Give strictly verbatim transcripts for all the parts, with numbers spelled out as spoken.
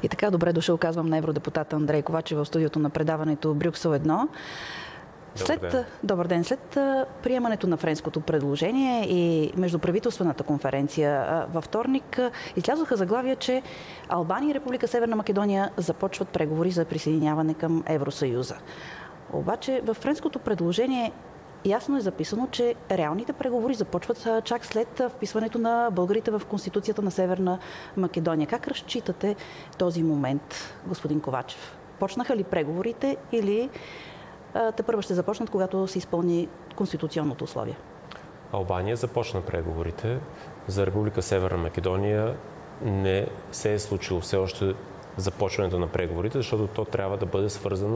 И така, добре дошъл, казвам на евродепутата Андрей Ковачев в студиото на предаването Брюксел едно. След, Добър ден. добър ден. След приемането на френското предложение и междуправителствената конференция във вторник излязоха заглавия, че Албания и Република Северна Македония започват преговори за присъединяване към Евросъюза. Обаче във френското предложение ясно е записано, че реалните преговори започват чак след вписването на българите в Конституцията на Северна Македония. Как разчитате този момент, господин Ковачев? Почнаха ли преговорите или те първо ще започнат, когато се изпълни конституционното условие? Албания започна преговорите. За Република Северна Македония не се е случило все още започването на преговорите, защото то трябва да бъде свързано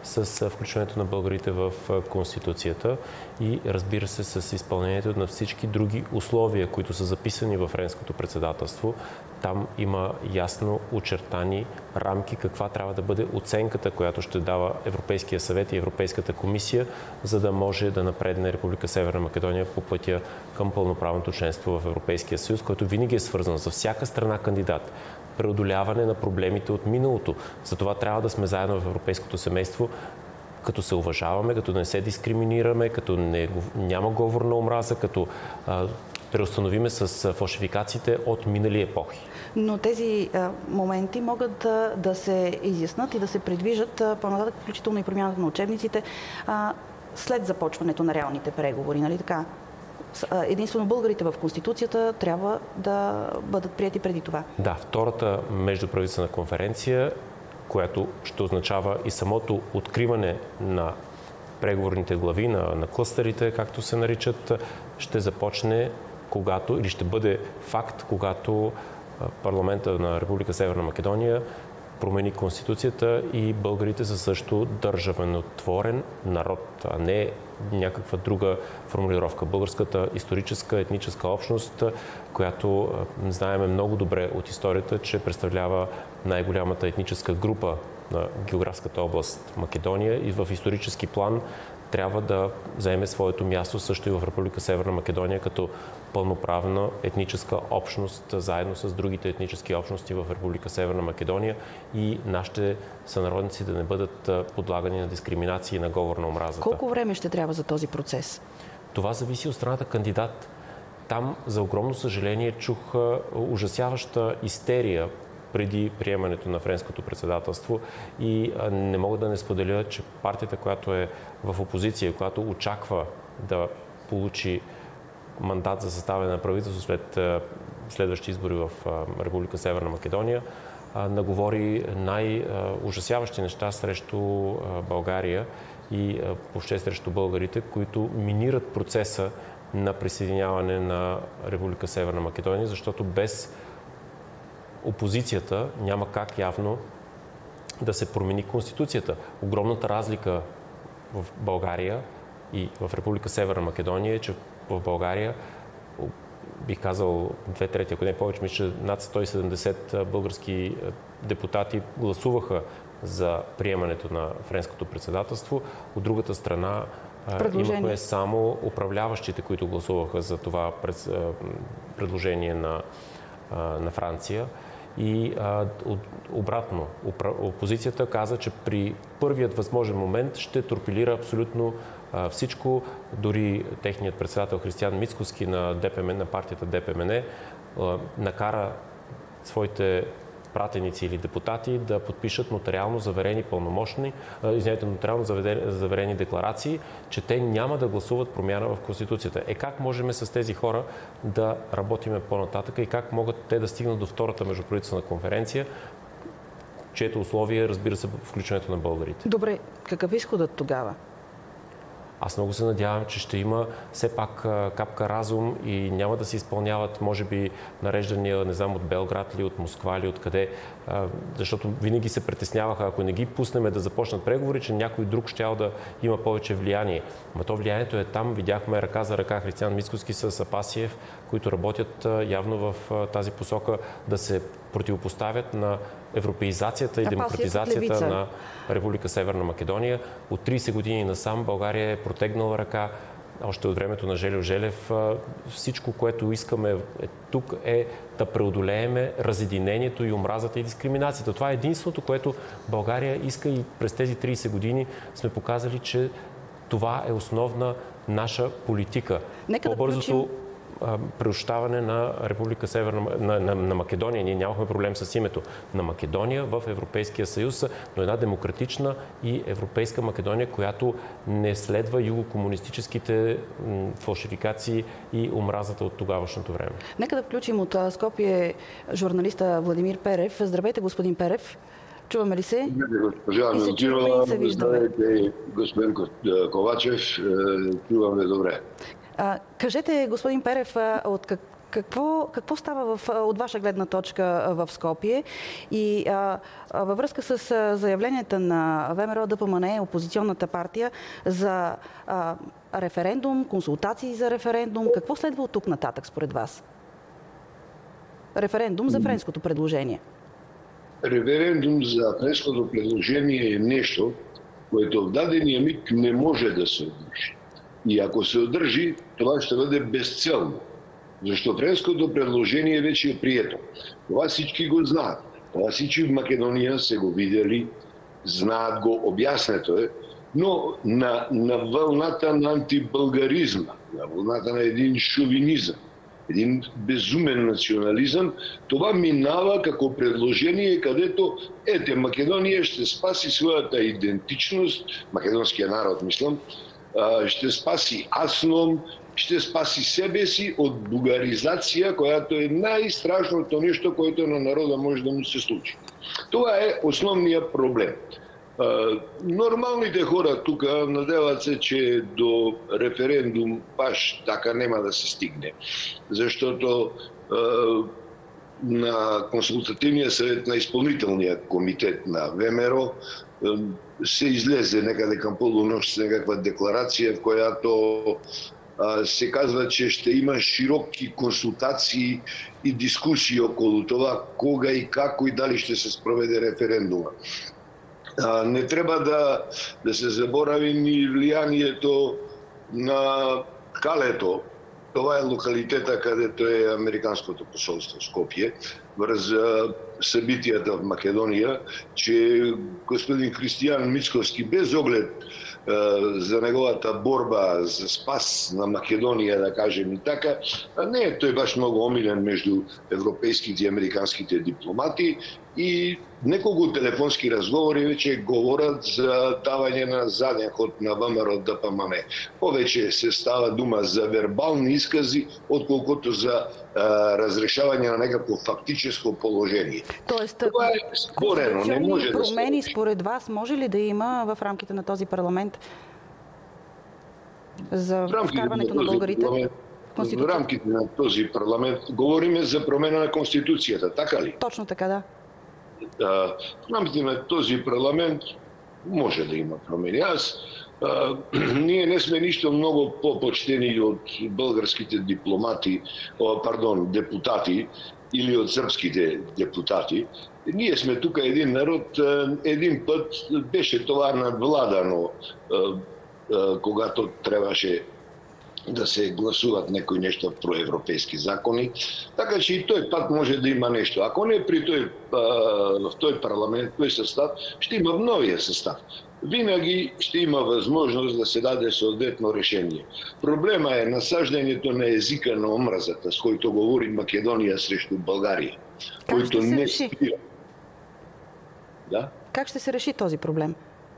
с включването на българите в Конституцията и, разбира се, с изпълнението на всички други условия, които са записани във френското председателство. Там има ясно очертани рамки каква трябва да бъде оценката, която ще дава Европейския съвет и Европейската комисия, за да може да напредне Република Северна Македония по пътя към пълноправното членство в Европейския съюз, който винаги е свързан за всяка страна кандидат. Преодоляване на проблемите от миналото. Затова трябва да сме заедно в европейското семейство, като се уважаваме, като не се дискриминираме, като не, няма говор на омраза, като а, преустановиме с фалшификациите от минали епохи. Но тези а, моменти могат да, да се изяснат и да се предвижат а, по-нататък, включително и промяната на учебниците, а, след започването на реалните преговори, нали така? Единствено българите в Конституцията трябва да бъдат прияти преди това. Да, втората междуправителствена конференция, която ще означава и самото откриване на преговорните глави, на, на клъстерите, както се наричат, ще започне когато, или ще бъде факт, когато парламента на Република Северна Македония промени Конституцията и българите са също държавенотворен народ, а не някаква друга формулировка. Българската историческа, етническа общност, която знаем много добре от историята, че представлява най-голямата етническа група на географската област Македония и в исторически план трябва да заеме своето място също и в Република Северна Македония като пълноправна етническа общност, заедно с другите етнически общности в Република Северна Македония и нашите сънародници да не бъдат подлагани на дискриминации и на говор на омразата. Колко време ще трябва за този процес? Това зависи от страната кандидат. Там, за огромно съжаление, чух ужасяваща истерия преди приемането на френското председателство и не мога да не споделя, че партията, която е в опозиция, която очаква да получи мандат за съставяне на правителство след следващи избори в Република Северна Македония, наговори най-ужасяващи неща срещу България и въобще срещу българите, които минират процеса на присъединяване на Република Северна Македония, защото без опозицията няма как явно да се промени Конституцията. Огромната разлика в България и в Република Северна Македония е, че в България, бих казал две трети, ако не повече, мисля, че над сто и седемдесет български депутати гласуваха за приемането на френското председателство. От другата страна имахме само управляващите, които гласуваха за това предложение на, на Франция. И а, обратно, опозицията каза, че при първият възможен момент ще торпилира абсолютно а, всичко. Дори техният председател Християн Мицкоски на ДПМН, на партията ДПМН, а, накара своите пратеници или депутати да подпишат нотариално заверени пълномощни, извинете, нотариално заверени декларации, че те няма да гласуват промяна в Конституцията. Е, как можем с тези хора да работиме по-нататък и как могат те да стигнат до втората междуправителствена конференция, чието условие, разбира се, включването на българите? Добре, какъв е изходът тогава? Аз много се надявам, че ще има все пак капка разум и няма да се изпълняват, може би, нареждания, не знам, от Белград или от Москва или откъде, защото винаги се притесняваха, ако не ги пуснем да започнат преговори, че някой друг щял да има повече влияние. Но то влиянието е там. Видяхме ръка за ръка Християн Мицкоски с Апасиев, които работят явно в тази посока да се противопоставят на европеизацията и демократизацията на Република Северна Македония. От трийсет години насам България е протегнала ръка още от времето на Жельо Желев, всичко, което искаме тук е да преодолееме разединението и омразата и дискриминацията. Това е единството, което България иска и през тези трийсет години сме показали, че това е основна наша политика. По-бързото преощаване на Република Северна на, на, на Македония. Ние нямахме проблем с името на Македония в Европейския съюз, но една демократична и европейска Македония, която не следва югокомунистическите фалшификации и омразата от тогавашното време. Нека да включим от Скопие журналиста Владимир Перев. Здравейте, господин Перев. Чуваме ли се? Госпожа Милтинова, здравейте, господин Ковачев. Чуваме добре. А, кажете, господин Перев, от как, какво, какво става в, от ваша гледна точка в Скопие и а, а, във връзка с а, заявленията на ВМРО ДПМНЕ, опозиционната партия, за а, референдум, консултации за референдум, какво следва от тук нататък според вас? Референдум за френското предложение. Референдум за френското предложение е нещо, което в дадения миг не може да се отдържи. И ако се отдържи, това ще бъде безцелно. Защото френското предложение вече е прието. Това всички го знаят. Това всички в Македония се го видели, знаят го, обяснето е. Но на, на вълната на антибългаризма, на вълната на един шовинизъм, един безумен национализъм, това минава како предложение, където ете, Македония ще спаси своята идентичност, македонския народ, мислам, ще спаси Асном, ще спаси себе си от бугаризация, която е най-страшното нещо, което на народа може да му се случи. Това е основният проблем. Нормалните хора тук надяват се, че до референдум баш така няма да се стигне. Защото на консултативния съвет на изпълнителния комитет на ВМРО се излезе некъде към полунощ с някаква декларация, в която а, се казва, че ще има широки консултации и дискусии около това кога и како и дали ще се спроведе референдума. А, не трябва да, да се заборави ни влиянието на Калето. Това е локалитета, където е Американското посолство в Скопие, връз събитията в Македония, че господин Християн Мицковски, без оглед е, за неговата борба за спас на Македония, да кажем и така, не е той баш много омилен между европейските и американските дипломати и неколко телефонски разговори вече говорят за даване на заден ход на ВМРО ДПМНЕ. Повече се става дума за вербални изкази, отколкото за а, разрешаване на някакво фактическо положение. Тоест, това е спорено, не може да се... промени според вас може ли да има в рамките на този парламент за вкарването на българите? В рамките на този парламент говорим за промена на Конституцията, така ли? Точно така, да. В рамките на този парламент може да има промени. Аз, а, ние не сме нищо много по-почтени от българските дипломати, о, пардон, депутати или от сръбските депутати. Ние сме тук един народ, един път беше това надвладано, а, а, когато трябваше да се гласуват някои неща проевропейски закони. Така че и той път може да има нещо. Ако не при той, в този парламент, той състав, ще има в новия състав. Винаги ще има възможност да се даде съответно решение. Проблема е насаждането на езика на омразата, с който говори Македония срещу България. Как който ще се не реши? спира. Да? Как ще се реши този проблем?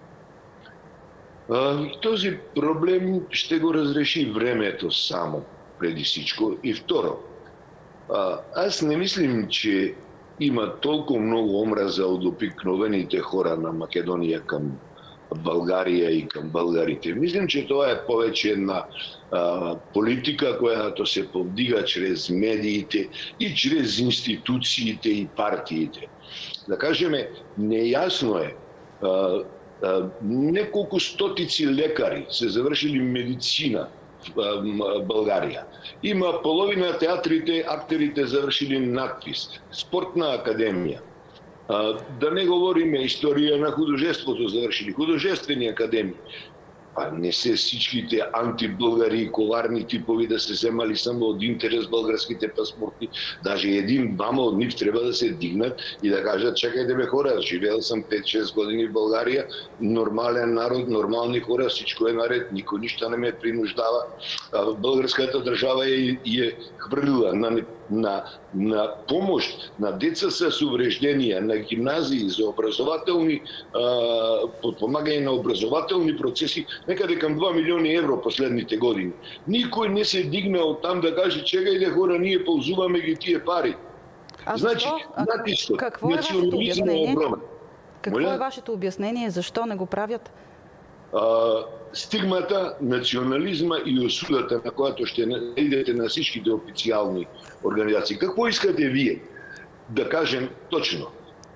Този проблем ще го разреши времето само, преди всичко. И второ, аз не мислим, че има толкова много омраза от обикновените хора на Македония към България и към българите. Мислим, че това е повече една а, политика, която се повдига чрез медиите и чрез институциите и партиите. Да кажем, неясно е. А, а, неколко стотици лекари са завършили медицина в България. Има половина театрите, актерите завършили надпис. Спортна академия. Да не говорим история на художеството, завършили художествени академии. А не се всичките антибългари и коварни типови да се вземали само од интерес българските паспорти. Даже един-двама од нив треба да се дигнат и да кажат: чекайте бе хора, живеел съм пет-шест години в България, нормален народ, нормални хора, всичко е наред, никой ништо не ме принуждава. Българската држава е, е хврлила на, на, на помощ на деца с увреждения, на гимназии за образователни, подпомагање на образователни процеси, некаде към два милиони евро последните години. Никой не се дигна от там да каже: чекайте хора, ние ползуваме ги тие пари. А значи, натискот, какво е вашето обяснение? Какво Моля? е вашето обяснение? Защо не го правят? А, стигмата, национализма и осудата, на която ще идете на всичките официални организации. Какво искате вие? Да кажем точно.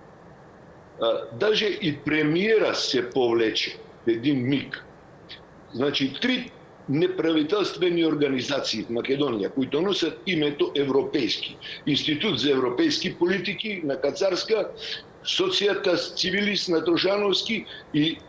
А, даже и премиера се повлече в един миг. Значи, три неправителствени организации в Македонија, които носят името Европейски. Институт за европейски политики на Кацарска, Социјата Цивилис на Трошановски и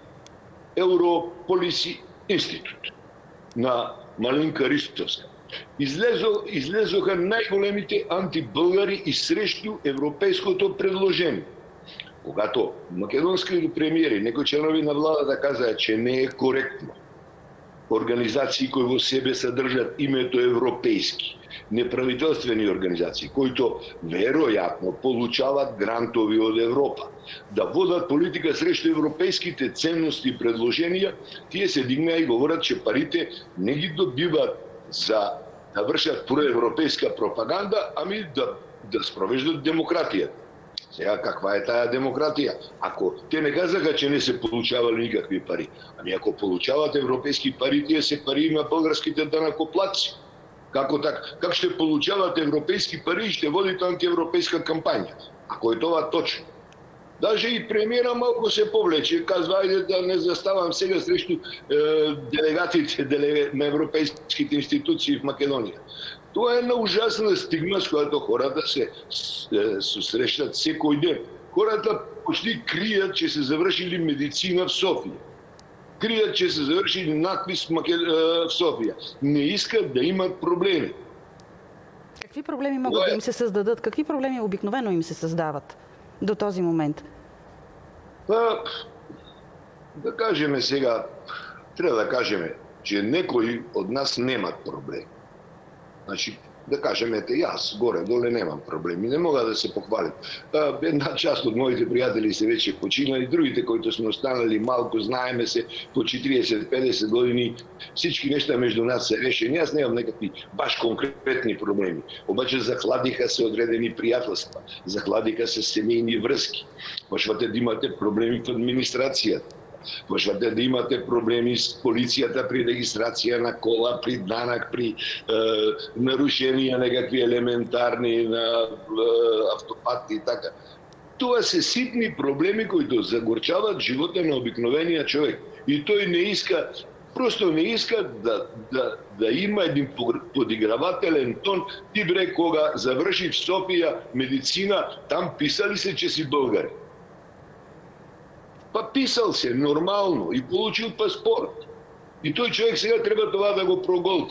Европолиси институт на Малинка Ристовска. Излезо, излезоха најголемите антибългари и срещу европейското предложение. Когато македонските премиери, некои членови на владата казаа, че не е коректно организации кои во себе съдржат името европейски, неправителствени организации, които вероятно получават грантови от Европа, да водат политика срещу европейските ценности и предложения, тие се дигна и говорят, че парите не ги добиват за да вършат проевропейска пропаганда, ами да, да спровеждат демократията. Сега, каква е тая демократия? Ако те не казаха, че не се получавали никакви пари, ами ако получават европейски пари, тие се пари на българските данъкоплатци. Како така? Как ще получават европейски пари и ще водите антиевропейска кампания? Ако е това точно. Даже и премиера малко се повлече, казва: айде да не заставам сега срещу е, делегатите делег... на европейските институции в Македония. Това е една ужасна стигма, с която хората се срещат всекој ден. Хората почти крият, че са завършили медицина в София. Крият, че са завършили надпис в, Макед... в София. Не искат да имат проблеми. Какви проблеми могат да им се създадат? Какви проблеми обикновено им се създават до този момент? А, да кажем сега, трябва да кажем, че некои от нас немат проблеми. Значи, да кажем, ете, и аз горе-доле немам проблеми, не мога да се похвалям. Една част от моите приятели се вече починали, другите, които сме останали малко, знаеме се по четиридесет-петдесет години, всички неща между нас са решени. Аз нямам някакви баш конкретни проблеми. Обаче захладиха се отредени приятелства, захладиха се семейни връзки. Почвате да имате проблеми в администрацията. Почвате да имате проблеми с полицията при регистрация на кола, при данък, при е, нарушения някакви елементарни на е, автопати и така. Това са ситни проблеми, които загорчават живота на обикновения човек. И той не иска, просто не иска да, да, да има един подигравателен тон. Ти бре, кога завърши в София медицина, там писали се, че си българин. Па писал се нормално и получил паспорт. И той човек сега трябва това да го проголта.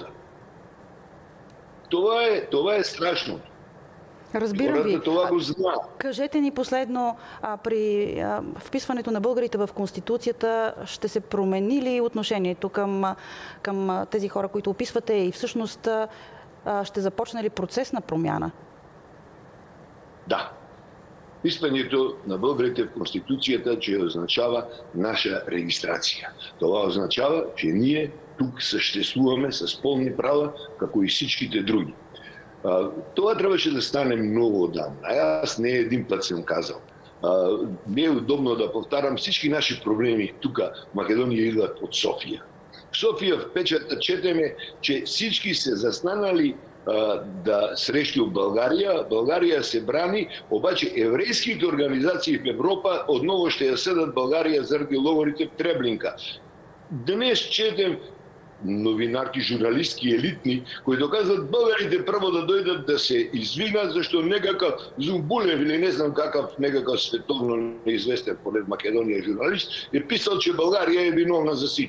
Това е, това е страшното. Разбирам ви. Това го знаят. Кажете ни последно, а, при а, вписването на българите в Конституцията ще се промени ли отношението към, към тези хора, които описвате, и всъщност а, ще започне ли процес на промяна? Да. Вписването на българите в Конституцията, че означава наша регистрация. Това означава, че ние тук съществуваме с пълни права, како и всичките други. Това трябваше да стане много отдавна. Аз не един път съм казал. Не е удобно да повтарям, всички наши проблеми тук в Македония идват от София. В София в печата четеме, че всички се застанали да срещу България. България се брани, обаче еврейските организации в Европа отново ще я съдат България заради логорите в Треблинка. Днес четем новинарки, журналистки, елитни, които казват българите първо да дойдат да се извинят, защо некакъв Зумбулев или не знам какъв некакъв световно неизвестен поред Македония журналист е писал, че България е виновна за всичко.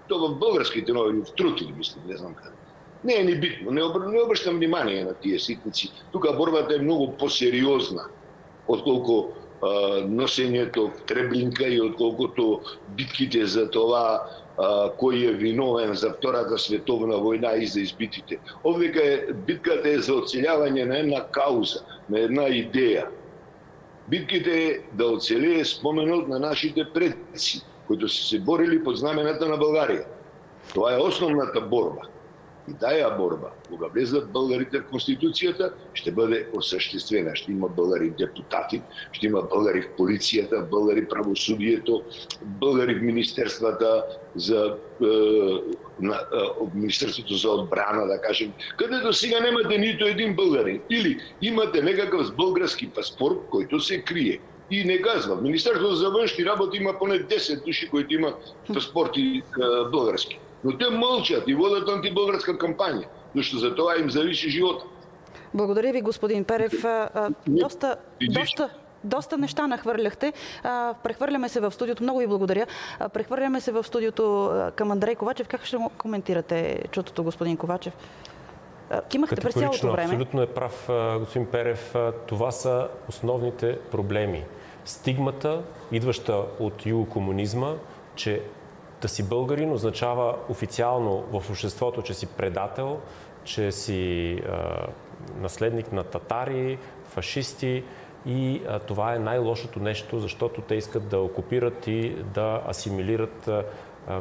то в българските новини, в Труд или мисля, не знам къде. Не е ни битно, не, обр... не обръщам внимание на тия ситници. Тук борбата е много по-сериозна, отколко а, носението в Треблинка и отколкото битките за това а, кой е виновен за Втората световна война и за избитите. Овдека е, битката е за оцеляване на една кауза, на една идея. Битките е да оцелее споменът на нашите предци, които са се борили под знамената на България. Това е основната борба. И тая борба, кога влезат българите в Конституцията, ще бъде осъществена. Ще има българи депутати, ще има българи в полицията, българи в правосъдието, българи в Министерствата за, е, на, е, Министерството за отбрана, да кажем, където сега нямате нито един българин. Или имате някакъв български паспорт, който се крие. И не казва. Министерството за външни работи има поне десет души, които имат паспорти е, български. Но те мълчат и водят антибългарска кампания, защото за това им зависи живота. Благодаря ви, господин Перев. Доста, доста, доста неща нахвърляхте. Прехвърляме се в студиото. Много ви благодаря. Прехвърляме се в студиото към Андрей Ковачев. Как ще коментирате чутото, господин Ковачев? Кимахте през цялото време. Абсолютно е прав господин Перев. Това са основните проблеми. Стигмата, идваща от югокомунизма, че да си българин означава официално в обществото, че си предател, че си е, наследник на татари, фашисти и е, това е най-лошото нещо, защото те искат да окупират и да асимилират е, е,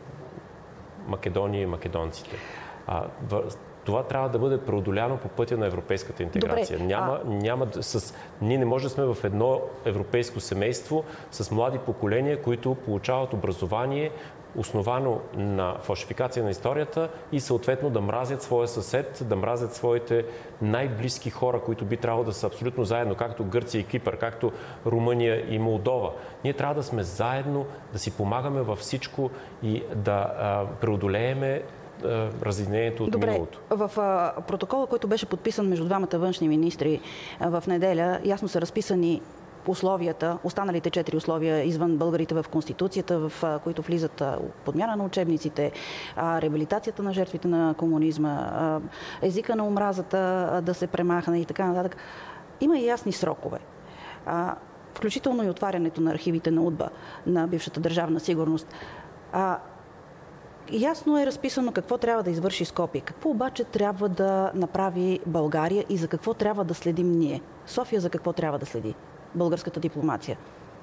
Македония и македонците. А, в, това трябва да бъде преодоляно по пътя на европейската интеграция. Добре, няма, а... няма с... Ние не можем да сме в едно европейско семейство с млади поколения, които получават образование, основано на фалшификация на историята и съответно да мразят своя съсед, да мразят своите най-близки хора, които би трябвало да са абсолютно заедно, както Гърция и Кипър, както Румъния и Молдова. Ние трябва да сме заедно, да си помагаме във всичко и да а, преодолееме разединението от Добре, миналото. В а, протокола, който беше подписан между двамата външни министри а, в неделя, ясно са разписани условията, останалите четири условия извън българите в Конституцията, в а, които влизат а, подмяна на учебниците, а, реабилитацията на жертвите на комунизма, а, езика на омразата а, да се премахне и така нататък. Има и ясни срокове. А, включително и отварянето на архивите на УДБА, на бившата държавна сигурност. А, Ясно е разписано какво трябва да извърши Скопие. Какво обаче трябва да направи България и за какво трябва да следим ние? София за какво трябва да следи българската дипломация?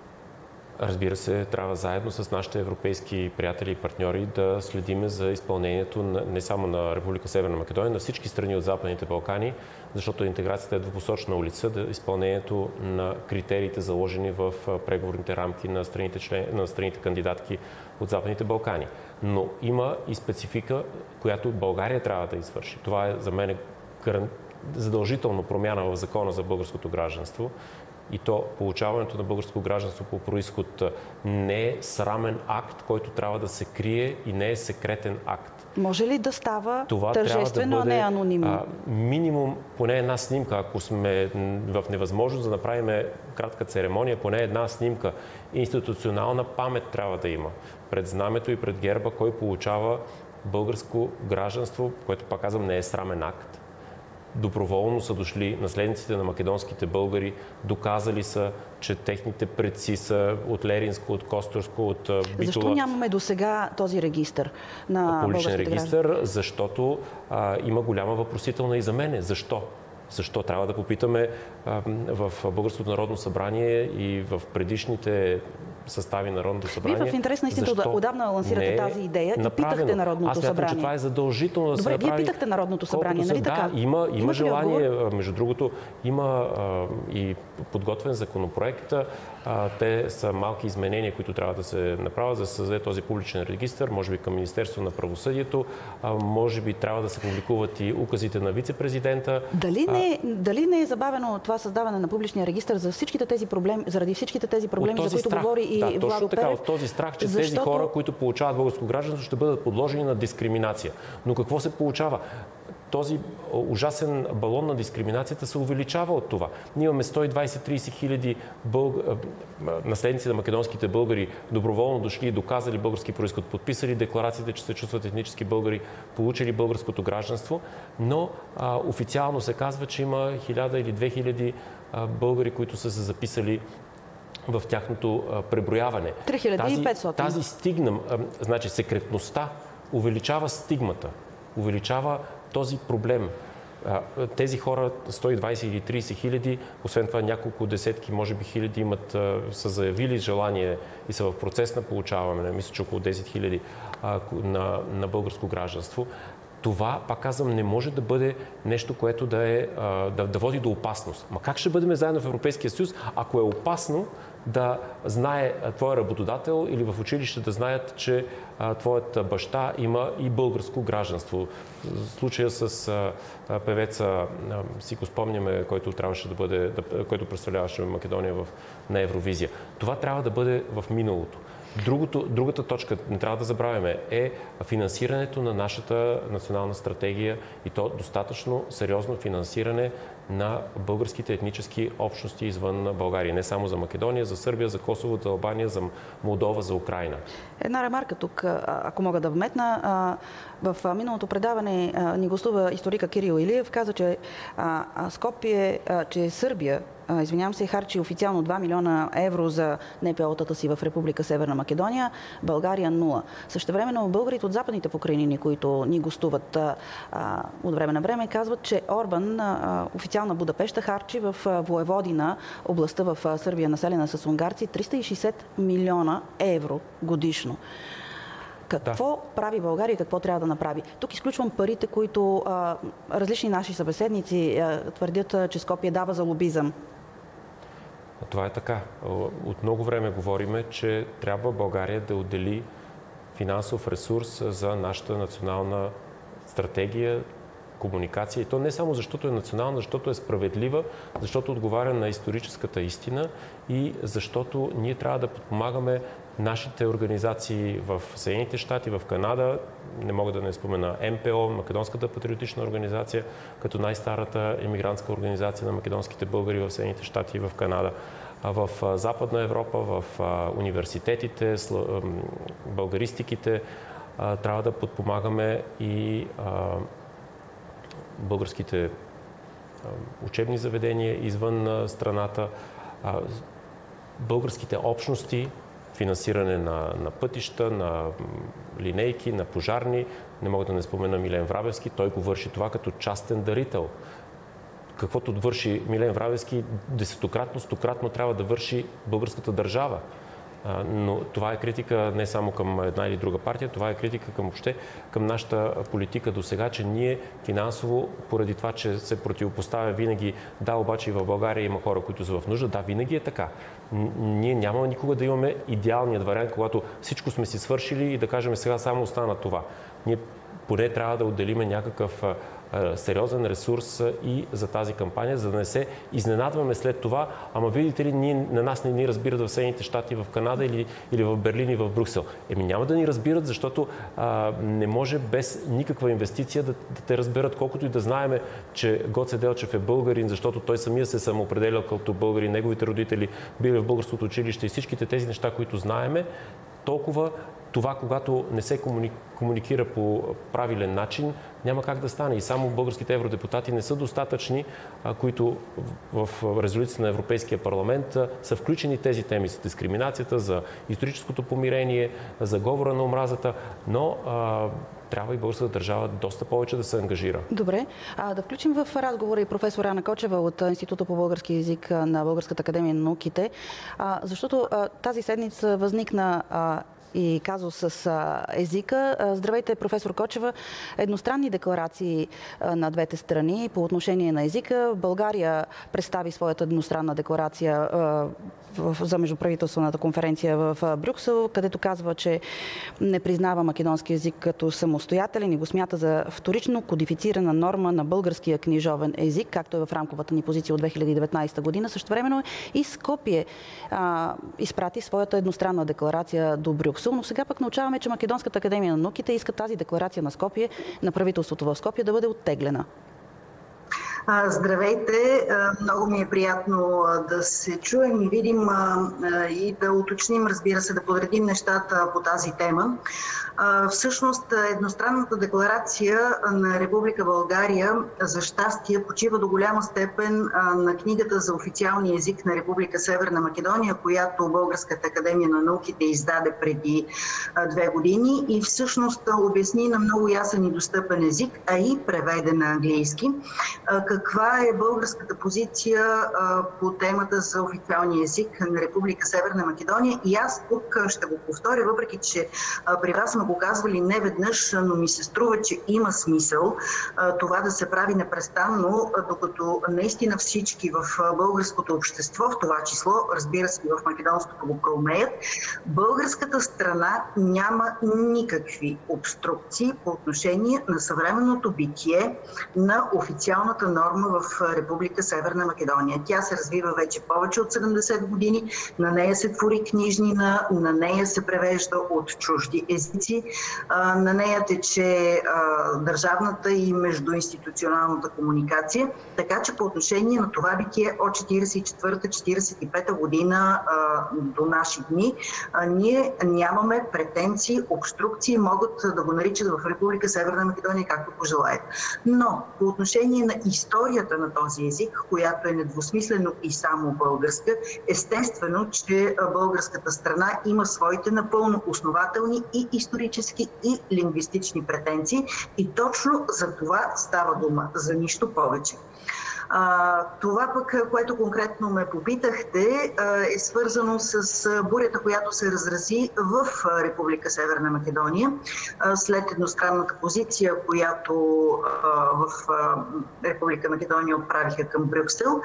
Разбира се, трябва заедно с нашите европейски приятели и партньори да следиме за изпълнението на, не само на Република Северна Македония, на всички страни от Западните Балкани, защото интеграцията е двупосочна улица, да изпълнението на критериите заложени в преговорните рамки на страните, член, на страните кандидатки от Западните Балкани. Но има и специфика, която България трябва да извърши. Това е за мен задължително промяна в закона за българското гражданство. И то получаването на българско гражданство по происход не е срамен акт, който трябва да се крие и не е секретен акт. Може ли да става това тържествено, да бъде, а не анонимно? А, минимум поне една снимка, ако сме в невъзможност да направим кратка церемония, поне една снимка. Институционална памет трябва да има пред знамето и пред герба, кой получава българско гражданство, което, пак казвам, не е срамен акт. Доброволно са дошли наследниците на македонските българи, доказали са, че техните предци са от Леринско, от Костурско, от Битола. Защо нямаме до сега този регистър на публичен регистър? Граждан? Защото а, има голяма въпросителна и за мене. Защо? Защо? Трябва да попитаме а, в Българското народно събрание и в предишните състави на Народното събрание. Вие в интерес на истината отдавна лансирате тази идея и питахте Народното Аз събрание. Аз смятам, че това е задължително да Добре, се направи. Добре, вие питахте Народното събрание, нали така? Да, има, има желание. Между другото, има а, и подготвен законопроект. А, те са малки изменения, които трябва да се направят, за да се създаде този публичен регистър, може би към Министерство на правосъдието, а, може би трябва да се публикуват и указите на вице-президента. Дали не, а, дали не е забавено това създаване на публичния регистър за всичките тези проблеми, заради всичките тези проблеми, за които страх, говори и да, Владо точно така, Перев? от този страх, че Защото... тези хора, които получават българско гражданство, ще бъдат подложени на дискриминация. Но какво се получава? този ужасен балон на дискриминацията се увеличава от това. Ние имаме сто и двадесет до тридесет хиляди бълг... наследници на македонските българи, доброволно дошли и доказали български произход, подписали декларациите, че се чувстват етнически българи, получили българското гражданство, но а, официално се казва, че има хиляда или две хиляди а, българи, които са се записали в тяхното а, преброяване. три хиляди и петстотин. Тази, тази стигна, а, значи секретността увеличава стигмата, увеличава този проблем. Тези хора, сто и двадесет или тридесет хиляди, освен това няколко десетки, може би хиляди имат, са заявили желание и са в процес на получаване, мисля, че около десет хиляди на, на българско гражданство. Това, пак казвам, не може да бъде нещо, което да, е, да, да води до опасност. Ма как ще бъдем заедно в Европейския съюз, ако е опасно да знае твой работодател или в училище да знаят, че а, твоята баща има и българско гражданство. Случая с а, певеца, а, си го спомняме, който трябваше да бъде, да, който представляваше Македония в, на Евровизия. Това трябва да бъде в миналото. Другото, другата точка, не трябва да забравяме, е финансирането на нашата национална стратегия и то достатъчно сериозно финансиране на българските етнически общности извън България. Не само за Македония, за Сърбия, за Косово, за Албания, за Молдова, за Украйна. Една ремарка тук, ако мога да вметна. В миналото предаване ни гостува историка Кирил Илиев. Каза, че Скопие, че Сърбия, извинявам се, харчи официално два милиона евро за НПО-тата си в Република Северна Македония, България нула. Същевременно българите от западните покрайнини, които ни гостуват от време на време, казват, че Орбан, официална Будапеща, харчи в Воеводина, областта в Сърбия, населена с унгарци, триста и шейсет милиона евро годишно. Какво да. прави България и какво трябва да направи? Тук изключвам парите, които а, различни наши събеседници а, твърдят, а, че Скопие дава за лобизъм. Това е така. От много време говориме, че трябва България да отдели финансов ресурс за нашата национална стратегия, комуникация. И то не само защото е национална, защото е справедлива, защото отговаря на историческата истина и защото ние трябва да подпомагаме нашите организации в Съединените щати, в Канада, не мога да не спомена М П О, Македонската патриотична организация, като най-старата емигрантска организация на македонските българи в Съединените щати и в Канада. В Западна Европа, в университетите, българистиките, трябва да подпомагаме и българските учебни заведения извън страната, българските общности, финансиране на, на пътища, на линейки, на пожарни. Не мога да не спомена Милен Врабевски. Той го върши това като частен дарител. Каквото върши Милен Врабевски, десетократно, стократно трябва да върши българската държава. Но това е критика не само към една или друга партия, това е критика към въобще към нашата политика до сега, че ние финансово, поради това, че се противопоставя винаги, да, обаче и в България има хора, които са в нужда, да, винаги е така. Ние няма никога да имаме идеалният вариант, когато всичко сме си свършили и да кажем сега само остана това. Ние поне трябва да отделиме някакъв сериозен ресурс и за тази кампания, за да не се изненадваме след това. Ама видите ли, ние, на нас не ни разбират в Съединените щати, в Канада или, или в Берлин и в Брюксел. Еми няма да ни разбират, защото а, не може без никаква инвестиция да, да те разберат, колкото и да знаеме, че Гоце Делчев е българин, защото той самия се самоопределял като българин, неговите родители били в българското училище и всичките тези неща, които знаеме, толкова това, когато не се комуникира по правилен начин, няма как да стане. И само българските евродепутати не са достатъчни, които в резолюцията на Европейския парламент са включени тези теми за дискриминацията, за историческото помирение, за говора на омразата, но а, трябва и българската държава доста повече да се ангажира. Добре. А, да включим в разговора и професор Ана Кочева от Института по български език на Българската академия на науките, а, защото а, тази седмица възникна а, и казус с а, езика. А, здравейте, професор Кочева. Едностранни декларации а, на двете страни по отношение на езика. България представи своята едностранна декларация а, в, за междуправителствената конференция в а, Брюксел, където казва, че не признава македонски език като самостоятелен и го смята за вторично кодифицирана норма на българския книжовен език, както е в рамковата ни позиция от две хиляди и деветнадесета година. Същевременно и Скопие а, изпрати своята едностранна декларация до Брюксел. Брюксел, но сега пък научаваме, че Македонската академия на науките иска тази декларация на Скопие, на правителството в Скопие, да бъде оттеглена. Здравейте! Много ми е приятно да се чуем и видим и да уточним, разбира се, да подредим нещата по тази тема. Всъщност, едностранната декларация на Република България за щастие почива до голяма степен на книгата за официалния език на Република Северна Македония, която Българската академия на науките издаде преди две години и всъщност обясни на много ясен и достъпен език, а и преведен на английски, каква е българската позиция по темата за официалния език на Република Северна Македония. И аз тук ще го повторя, въпреки че при вас сме го казвали не веднъж, но ми се струва, че има смисъл това да се прави непрестанно, докато наистина всички в българското общество, в това число, разбира се, в македонското го проумеят. Българската страна няма никакви обструкции по отношение на съвременното битие на официалната норма в Република Северна Македония. Тя се развива вече повече от седемдесет години, на нея се твори книжнина, на нея се превежда от чужди езици, на нея тече държавната и междуинституционалната комуникация, така че по отношение на това битие от четиридесет и четвърта четиридесет и пета година до наши дни, ние нямаме претенции, обструкции, могат да го наричат в Република Северна Македония както пожелаят. Но по отношение на историята на този език, която е недвусмислено и само българска, естествено, че българската страна има своите напълно основателни и исторически и лингвистични претенции и точно за това става дума, за нищо повече. А, това пък, което конкретно ме попитахте, е свързано с бурята, която се разрази в Република Северна Македония след едностранната позиция, която в Република Македония отправиха към Брюксел,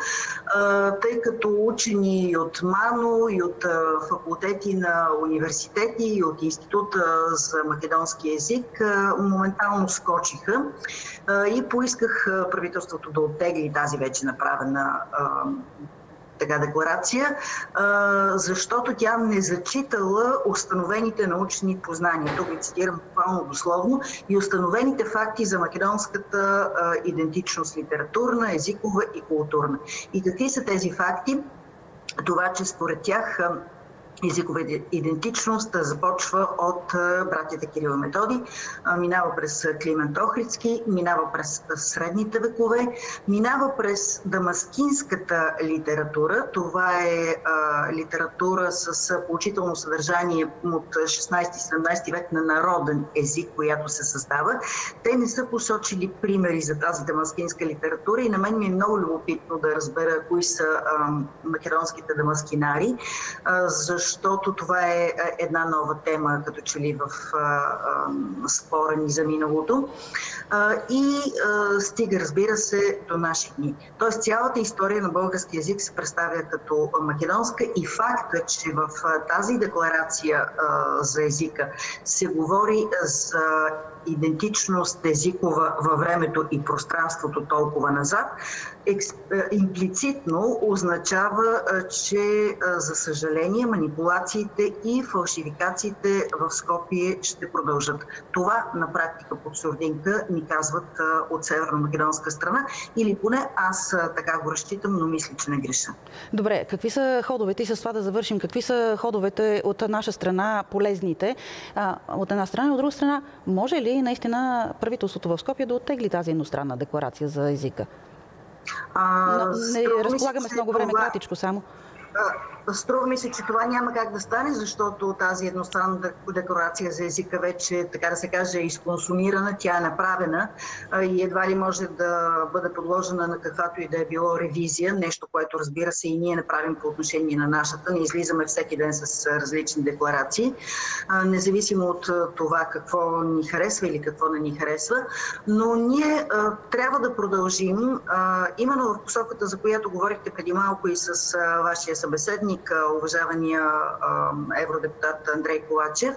тъй като учени от МАНО и от факултети на университети и от Института за македонски език моментално скочиха и поисках правителството да оттегли тази вече направена а, така декларация, а, защото тя не зачитала установените научни познания. Тук ви цитирам буквално дословно и установените факти за македонската а, идентичност литературна, езикова и културна. И какви са тези факти? Това, че според тях а, езикова идентичност започва от братята Кирил и Методий, минава през Климент Охридски, минава през средните векове, минава през дамаскинската литература. Това е а, литература с поучително съдържание от шестнадесети-седемнадесети век на народен език, която се създава. Те не са посочили примери за тази дамаскинска литература и на мен ми е много любопитно да разбера кои са а, македонските дамаскинари, а, защото защото това е една нова тема, като че ли в а, а, спора ни за миналото. А, и а, стига, разбира се, до наши дни. Тоест цялата история на български език се представя като македонска и факта, че в а, тази декларация а, за езика се говори за идентичност езикова във времето и пространството толкова назад, имплицитно означава, че за съжаление манипулациите и фалшификациите в Скопие ще продължат. Това на практика под сурдинка ни казват от северно-македонска страна или поне аз така го разчитам, но мисля, че не греша. Добре, какви са ходовете и с това да завършим? Какви са ходовете от наша страна полезните? От една страна и от друга страна, може ли наистина правителството в Скопие да оттегли тази едностранна декларация за езика? А, Но не разполагаме с много време, кратичко само. Струва ми се, че това няма как да стане, защото тази едностранна декларация за езика вече, така да се каже, е изконсумирана, тя е направена и едва ли може да бъде подложена на каквато и да е било ревизия, нещо, което разбира се и ние направим по отношение на нашата. Не излизаме всеки ден с различни декларации, независимо от това какво ни харесва или какво не ни харесва, но ние трябва да продължим именно в посоката, за която говорихте преди малко и с вашия събеседник, уважавания евродепутат Андрей Ковачев.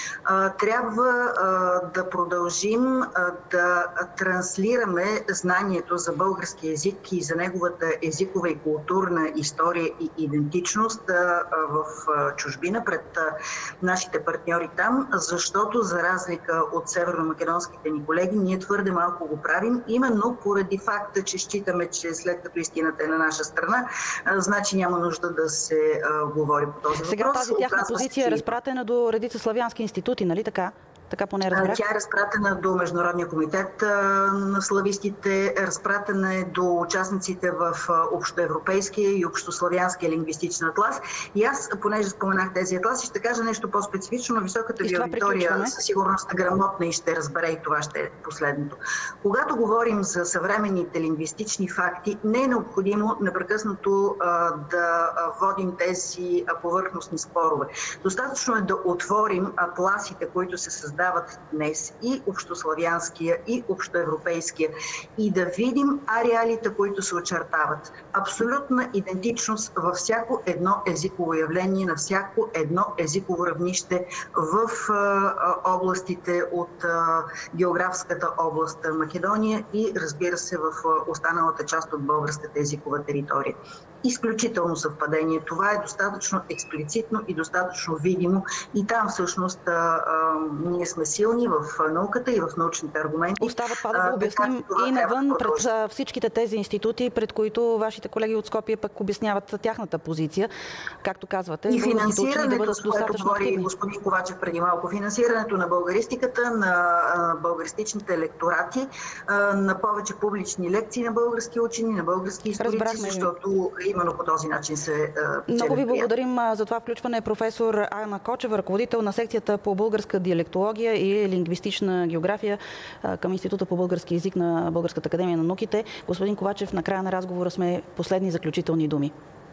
Трябва да продължим да транслираме знанието за български език и за неговата езикова и културна история и идентичност в чужбина пред нашите партньори там, защото за разлика от северно-македонските ни колеги, ние твърде малко го правим, именно поради факта, че считаме, че след като истината е на наша страна, значи няма нужда да се а, говори по този въпрос. Сега тази тяхна позиция е разпратена до редица славянски институти, нали така? Така поне разбрах. Тя е разпратена до Международния комитет на славистите, разпратена е до участниците в общоевропейския и общославянския лингвистичен атлас. И аз, понеже споменах тези атласи, ще кажа нещо по-специфично. Високата ви аудитория със сигурност е грамотна и ще разбере, и това ще е последното. Когато говорим за съвременните лингвистични факти, не е необходимо непрекъснато а, да водим тези повърхностни спорове. Достатъчно е да отворим атласите, които се създават дават днес, и общославянския, и общоевропейския, и да видим ареалите, които се очертават. Абсолютна идентичност във всяко едно езиково явление, на всяко едно езиково равнище в а, областите от а, географската област Македония и, разбира се, в останалата част от българската езикова територия. Изключително съвпадение. Това е достатъчно експлицитно и достатъчно видимо, и там всъщност а, а, ние сме силни в науката и в научните аргументи. Остава това да го обясним и навън пред всичките тези институти, пред които вашите колеги от Скопие пък обясняват тяхната позиция, както казвате. И финансирането, да с което говори господин Ковачев преди малко, финансирането на българистиката, на българистичните лекторати, на повече публични лекции на български учени, на български историци, защото именно по този начин се Много ви благодарим за това включване. Професор Ана Кочева, ръководител на секцията по българска диалектология и лингвистична география към Института по български език на Българската академия на науките. Господин Ковачев, на края на разговора сме последни заключителни думи.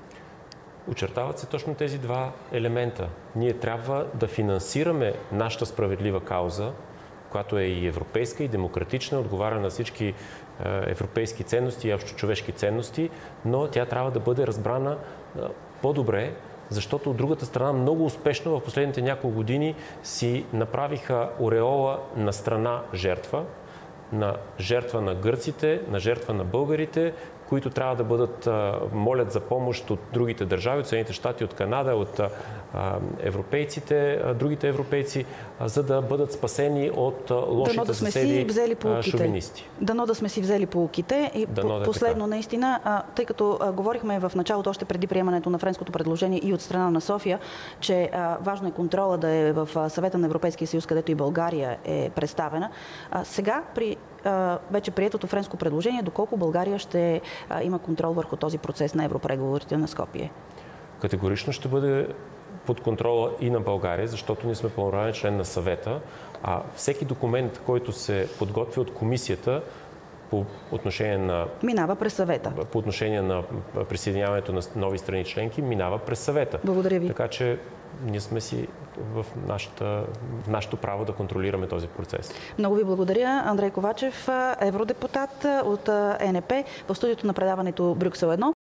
Очертават се точно тези два елемента. Ние трябва да финансираме нашата справедлива кауза, която е и европейска, и демократична, отговаря на всички европейски ценности и общочовешки ценности, но тя трябва да бъде разбрана по-добре, защото от другата страна много успешно в последните няколко години си направиха ореола на страна жертва, на жертва на гърците, на жертва на българите, които трябва да бъдат, молят за помощ от другите държави, от Съединените щати, от Канада, от европейците, другите европейци, за да бъдат спасени от лошите да съседи шовинисти. Дано да сме си взели поуките. И Дано последно, да наистина, тъй като говорихме в началото, още преди приемането на френското предложение и от страна на София, че важно е контрола да е в Съвета на Европейския съюз, където и България е представена. Сега при вече приетото френско предложение, доколко България ще има контрол върху този процес на европреговорите на Скопие? Категорично ще бъде под контрола и на България, защото ние сме пълноправен член на съвета, а всеки документ, който се подготвя от комисията по отношение на... Минава през съвета. По отношение на присъединяването на нови страни членки, минава през съвета. Благодаря ви. Така че ние сме си в нашата, нашето право да контролираме този процес. Много ви благодаря. Андрей Ковачев, евродепутат от Е Н П, в студиото на предаването Брюксел едно.